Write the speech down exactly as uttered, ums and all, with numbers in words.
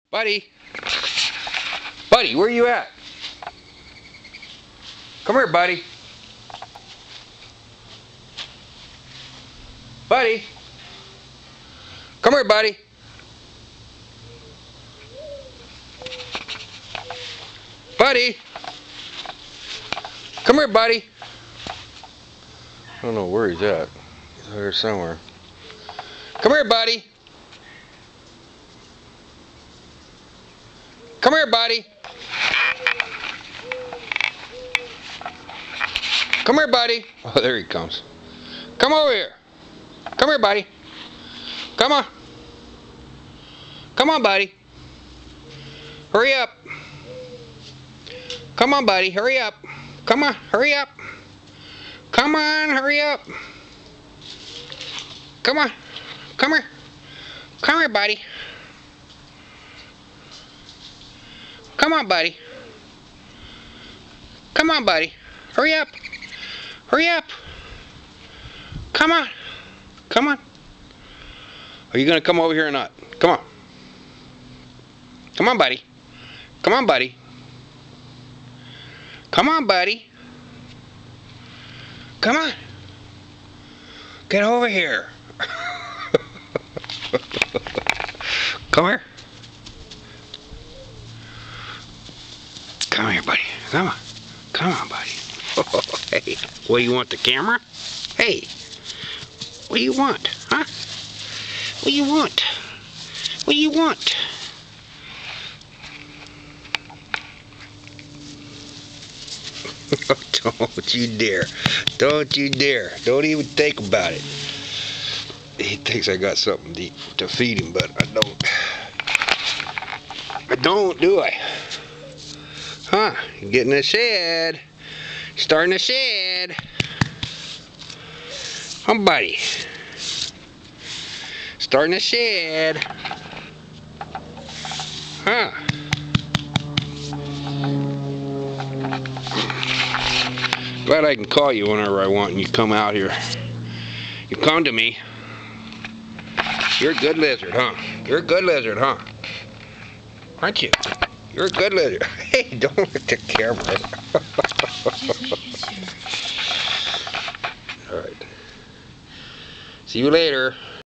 Buddy. Buddy, where you at? Come here, buddy. Buddy. Come here, buddy. Buddy. Come here, buddy. I don't know where he's at. He's out here somewhere. Come here, buddy. Come here, buddy. Come here, buddy. Oh, there he comes. Come over here. Come here, buddy. Come on. Come on, buddy. Hurry up. Come on, buddy. Hurry up. Come on. Hurry up. Come on. Hurry up. Come on. Come here. Come here, buddy. Come on, buddy. Come on, buddy. Hurry up. Hurry up. Come on. Come on. Are you going to come over here or not? Come on. Come on, buddy. Come on, buddy. Come on, buddy. Come on. Get over here. Come here. Come here, buddy. Come on. Come on, buddy. Oh, hey, what do you want, the camera? Hey, what do you want, huh? What do you want? What do you want? Don't you dare. Don't you dare. Don't even think about it. He thinks I got something to, to feed him, but I don't. I don't, do I? Huh, you get in the shed. Starting the shed. Come, buddy. Starting the shed. Huh. Glad I can call you whenever I want and you come out here. You come to me. You're a good lizard, huh? You're a good lizard, huh? Aren't you? You're a good lizard. Hey, don't look at the camera. Alright. See you later.